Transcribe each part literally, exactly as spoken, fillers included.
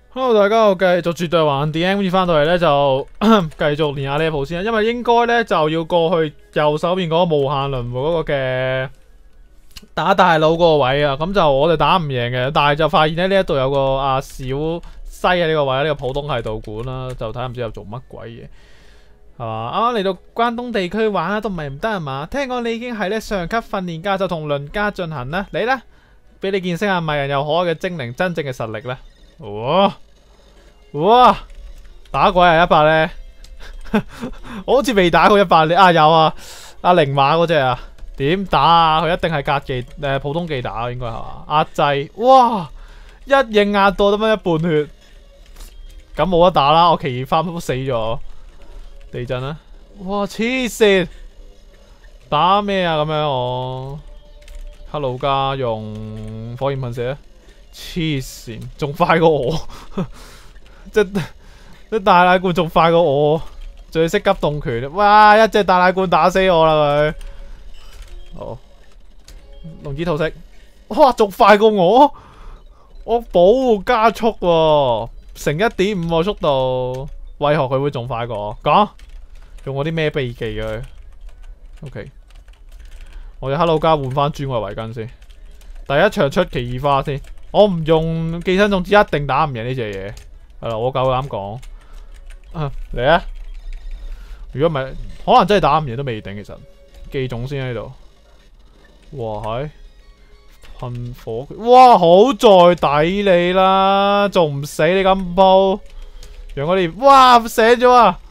Hello，大家好，繼續絕對玩 D M， 跟住翻到嚟咧就繼續練下呢一鋪先啦，因為應該咧就要過去右手邊嗰個無限輪迴嗰個嘅打大佬嗰個位啊，咁就我哋打唔贏嘅，但係就發現咧呢一度有個阿、啊、小西喺呢個位，呢、這個普通係道館啦，就睇下唔知有做乜鬼嘢，係嘛？啱啱嚟到關東地區玩啊，都唔係唔得係嘛？聽講你已經係咧上級訓練家，就同鄰家進行啦，你咧俾你見識下迷人又可愛嘅精靈真正嘅實力咧。哇哇！打鬼係一百咧，我好似未打過一百。你啊有啊，阿靈馬嗰隻啊，點打啊？佢一定係格技誒、呃、普通技打應該係嘛？壓制，哇！一應壓到得返一半血，咁冇得打啦！我奇異花都死咗，地震啊！哇黐線，打咩啊？咁樣我克魯加用火焰噴射啊！黐線，仲快過我，即即大奶罐仲快過我，仲要識急凍拳，哇！一隻大奶罐打死我啦佢，好龍之吐息，哇！仲快過我，我保護加速喎、哦，成一點五個速度，為何佢會仲快過我？講，用我啲咩秘技佢 ？OK， 我哋克魯加換翻專外圍巾先，第一場出奇異花先。我唔用寄生種子一定打唔贏呢隻嘢，係啦，我夠膽講。嚟啊！如果唔係，可能真係打唔贏都未定。其實寄種先喺度。哇係噴火，哇好在抵你啦，仲唔死你咁煲？讓我哋哇醒咗啊！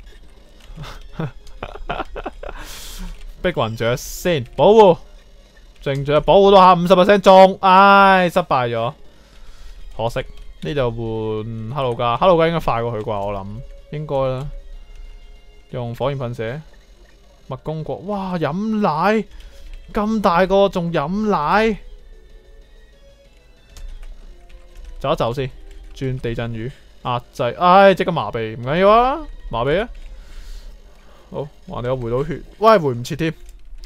逼暈著先，保護。正着保護到下五十 percent 中，唉失敗咗，可惜呢度換克魯加，克魯加應該快過佢啩，我諗應該啦。用火焰噴射，麥公國，哇飲奶咁大個仲飲奶，走一走先，轉地震雨壓制，唉即刻麻痹，唔緊要啊，麻痹啊，好，我哋有回到血，喂回唔切添。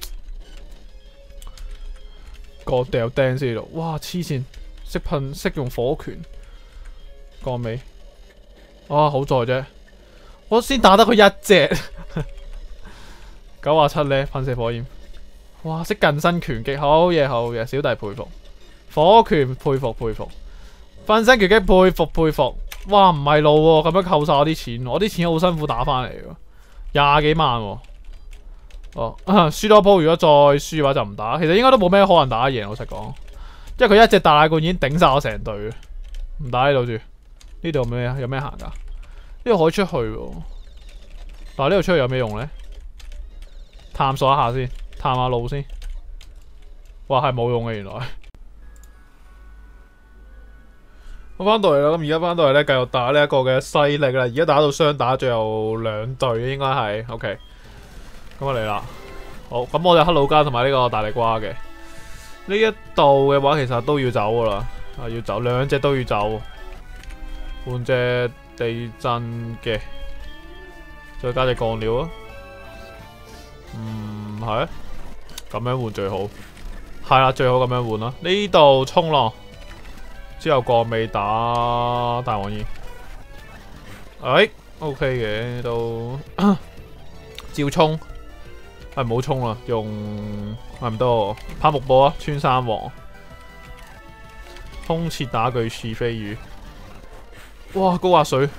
個掉釘先度，哇黐線，識噴識用火拳，過尾，啊好在啫，我先打得佢一隻，九啊七咧噴射火焰，哇識近身拳擊，好嘢好嘢，小弟佩服，火拳佩服佩服，近身拳擊佩服佩服，哇唔係路喎，咁樣扣晒我啲錢，我啲錢好辛苦打翻嚟㗎，廿幾萬喎。哦，輸多鋪，如果再輸嘅話就唔打。其實應該都冇咩可能打得贏，老實講，因為佢一隻大奶罐已經頂晒我成隊，唔打呢度住。呢度有咩有咩行噶？呢度可以出去喎，但係呢度出去有咩用咧？探索一下先，探下路先。哇，係冇用嘅原來。我翻到嚟啦，咁而家翻到嚟咧，繼續打呢一個嘅勢力啦。而家打到雙打，最後兩隊應該係 OK。咁啊嚟啦，好，咁我哋克魯加同埋呢個大力瓜嘅呢一度嘅話，其實都要走噶啦，啊要走，兩隻都要走，換隻地震嘅，再加隻鋼料啊，嗯係，咁樣換最好，係啦，最好咁樣換啦，呢度衝浪，之後鋼尾打大王煙，哎 OK 嘅都照衝。係唔好衝啦，用係唔多攀木波啊，穿山王，空切打巨翅飛魚，哇高壓水，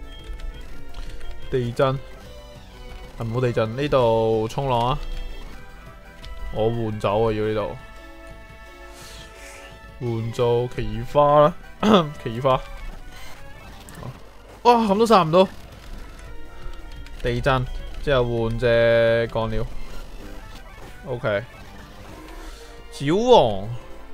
地震係唔好地震，呢度衝浪啊，我換走啊要呢度，換做奇異花啦，奇異花，哇咁都殺唔到，地震。之後換隻鋼料 ，OK。沼王，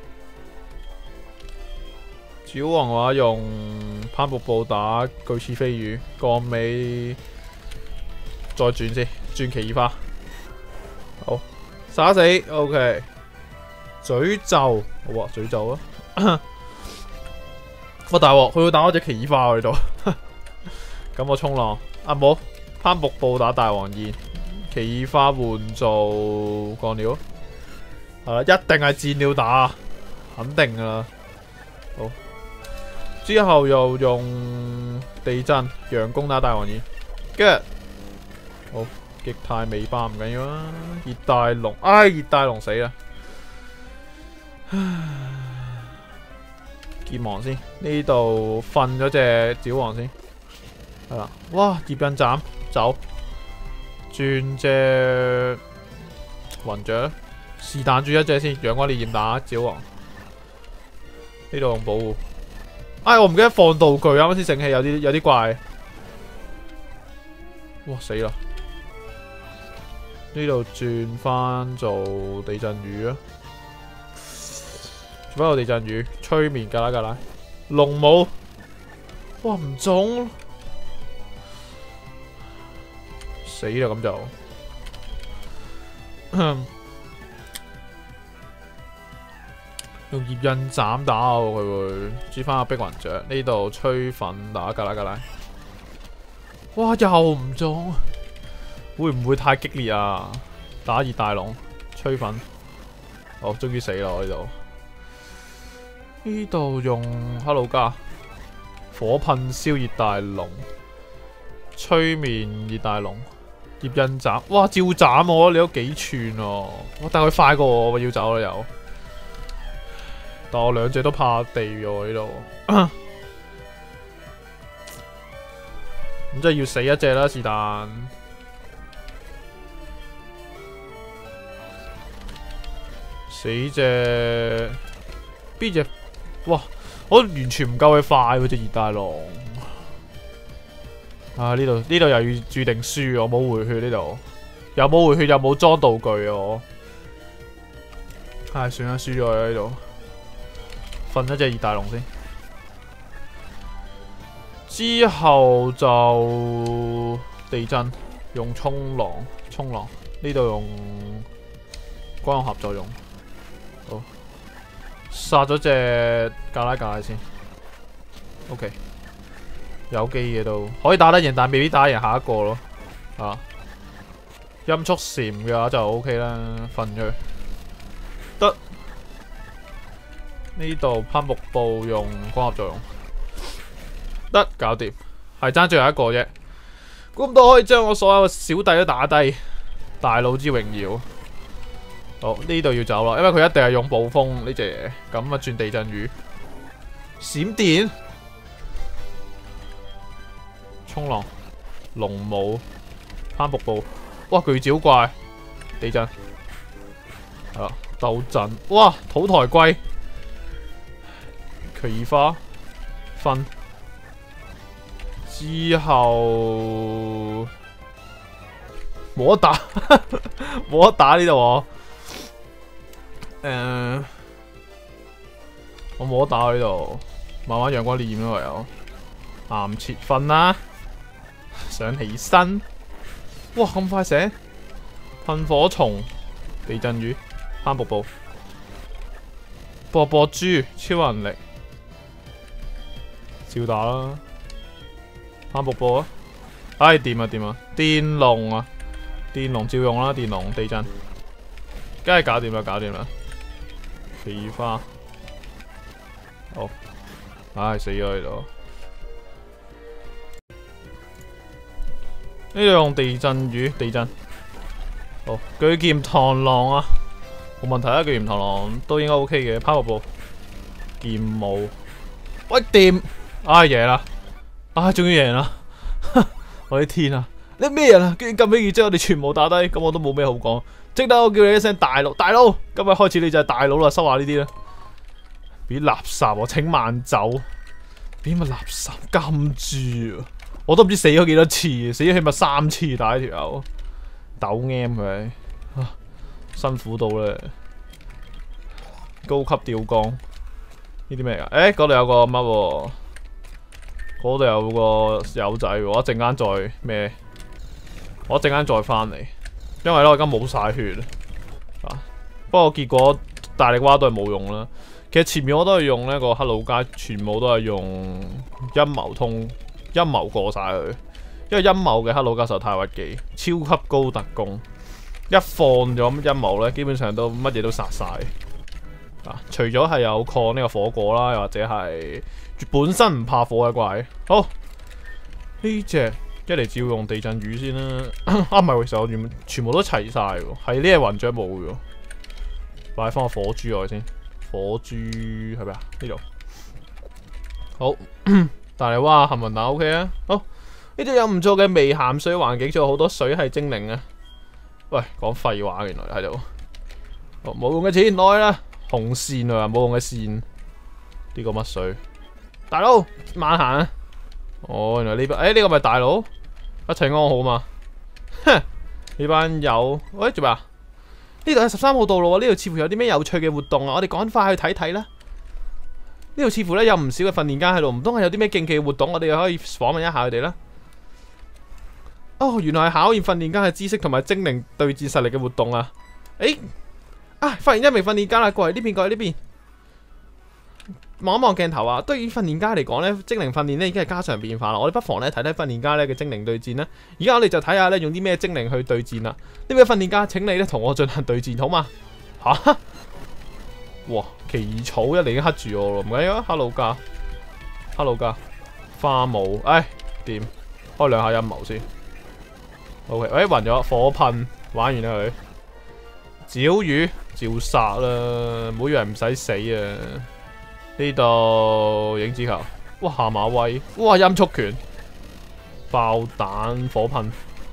沼王嘅話用攀瀑布打巨翅飛魚，鋼尾再轉先，轉奇異花。好，殺死 ，OK。詛咒，好啊，詛咒啊！我大鑊，佢會打我隻奇異花喺度。咁我衝浪，啊冇。攀瀑布打大王煙，奇異花換做鋼料，係啦，一定係戰鳥打，肯定噶啦。好， 之後又用地震、佯攻打大王二，跟住好極態尾巴唔緊要啦。熱帶龍，唉，熱帶龍死啦！劍王先，呢度瞓咗隻沼王先，係啦。哇！葉印斬走，轉隻雲雀，是但轉一隻先，陽光烈焰打沼王。呢度用保護。唉，我唔記得放道具，啱啱先醒起有啲有啲怪。哇死啦！呢度轉翻做地震雨啊！轉翻個地震雨，催眠格拉格拉，龍武，哇唔中，死啦咁就。用葉印斬打我，佢會轉翻個碧雲雀。呢度吹粉打格拉格拉，哇又唔中，會唔會太激烈啊？打熱大龍，吹粉，哦終於死啦！我呢度呢度用哈魯加火噴燒熱大龍，催眠熱大龍，葉印斬，哇照斬我，你都幾寸哦！哇但佢快過我，我要走啦又。但我兩隻都怕地喎呢度，咁即係要死一隻啦，是但。死隻邊隻？哇！我完全唔夠佢快喎隻熱帶狼。啊！呢度呢度又要注定輸，我冇回血呢度，又冇回血又冇裝道具啊我。唉，算啦，輸咗啦呢度。瞓一隻熱帶龍先，之後就地震，用衝浪，衝浪呢度用光合作用，好殺咗隻格拉格拉先 ，OK， 有機嘅都可以打得贏，但未必打得贏下一個咯，啊，音速禪嘅話就 OK 啦，瞓咗佢得。呢度攀瀑布用光合作用，得搞掂，係爭最後一個啫。估唔到可以將我所有小弟都打低，大佬之榮耀。好，呢度要走啦，因為佢一定係用暴風呢隻嘢，咁啊轉地震雨，閃電，衝浪，龍武，攀瀑布，哇巨沼怪，地震，係啦鬥陣，哇土台龜。奇異花分之後冇得打，冇得打呢度我，誒、uh, 我冇得打呢度，慢慢陽光烈焰咯，唯有岩切瞓啦，想起身，哇咁快醒，噴火蟲，地震雨，攀瀑布，波波豬，超能力。照打啦，攀瀑布啊！唉，掂啊掂啊，電龍啊，電龍照用啦，電龍地震，梗係搞掂啦，搞掂啦，奇異花，好，唉死咗喺度，呢度用地震雨，地震，好，巨劍螳螂啊，冇問題啊，巨劍螳螂都應該 OK 嘅，攀瀑布，劍舞，喂掂。唉贏啦！唉終於贏啦！我啲天啊！你咩人啊？居然咁尾之後我哋全部打低，咁我都冇咩好講。即得我叫你一聲大佬，大佬！今日開始你就係大佬啦，收下呢啲啦。俾垃圾我請慢走，俾乜垃圾金豬啊！我都唔知死咗幾多次，死咗起碼三次打呢條友，抖 M 佢，辛苦到咧。高級吊鋼呢啲咩噶？誒嗰度有個乜喎？嗰度有個友仔，我一陣間再咩？我一陣間再翻嚟，因為咧我而家冇晒血啊。不過結果大力蛙都係冇用啦。其實前面我都係用呢個黑魯加，全部都係用陰謀通陰謀過晒佢，因為陰謀嘅黑魯加實在太屈機，超級高特攻，一放咗陰謀咧，基本上都乜嘢都殺晒。 啊，除咗係有抗呢個火果啦，又或者係本身唔怕火嘅怪。好，呢隻一嚟照用地震雨先啦。啊，唔係，其實我全全部都齊晒喎，係呢隻雲雀冇嘅。擺翻個火珠落去先，火珠係咪啊？呢度好，大泥蛙幸運蛋 O K 啊。好，呢度有唔錯嘅微鹹水環境，仲有好多水係精靈啊。喂，講廢話原來喺度。好，冇用嘅錢攞去啦，紅線啊，冇用嘅線。呢個乜水？大佬慢行啊！哦，原來呢班誒呢個咪大佬一齊安好嘛？哼，呢班友喂做咩啊？呢度係十三號道路啊！呢度似乎有啲咩有趣嘅活動啊！我哋趕快去睇睇啦。呢度似乎咧有唔少嘅訓練家喺度，唔通係有啲咩競技活動？我哋可以訪問一下佢哋啦。哦，原來係考驗訓練家嘅知識同埋精靈對戰實力嘅活動啊！誒，啊，發現一名訓練家啦，過嚟呢邊，過嚟呢邊。望一望鏡頭啊！對於訓練家嚟講咧，精靈訓練咧已經係家常便飯啦。我哋不妨咧睇睇訓練家咧嘅精靈對戰啦。而家我哋就睇下咧用啲咩精靈去對戰啦。呢位訓練家，請你咧同我進行對戰好嘛？吓！哇！奇異草一嚟已經黑住我咯，唔緊要啊。Hello 家，Hello 家，花舞，唉，掂，開兩下陰謀先。OK， 喂，暈咗，火噴，玩完啦佢。沼魚照殺啦，唔好以為唔使死啊！呢度影子球，哇下馬威，哇音速拳，爆彈火噴，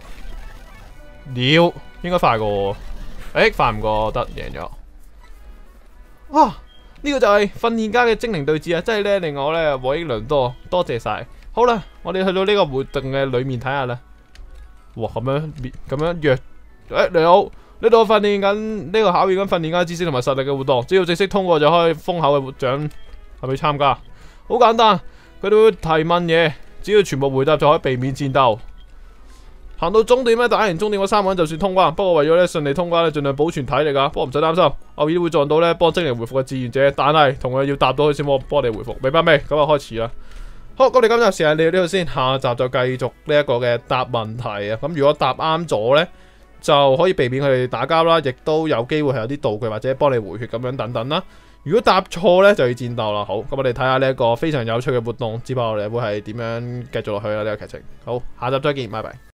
鳥應該快過我，誒快唔過得贏咗，哇呢個就係訓練家嘅精靈對峙啊！真係咧令我咧獲益良多，多謝晒。好啦，我哋去到呢個活動嘅裏面睇下啦。哇咁樣咁樣約，誒你好。呢度訓練緊呢個考驗緊訓練家知識同埋實力嘅活動，只要正式通過就可以封口嘅活獎，係咪參加？好簡單，佢哋會提問嘢，只要全部回答就可以避免戰鬥。行到終點咧，打完終點嗰三個人就算通關。不過為咗咧順利通關咧，盡量保存體力啊。不過唔使擔心，偶爾會撞到咧幫精靈回復嘅志願者，但係同樣要答到佢先幫幫你回復，明白未？咁啊開始啦。好，咁我哋今集時間嚟到呢度先，下集就繼續呢一個嘅答問題啊。咁如果答啱咗咧，就可以避免佢哋打交啦，亦都有機會係有啲道具或者幫你回血咁樣等等啦。如果答錯呢，就要戰鬥啦。好，咁我哋睇下呢一個非常有趣嘅活動，之後我哋會係點樣繼續落去啦？呢個劇情。好，下集再見，拜拜。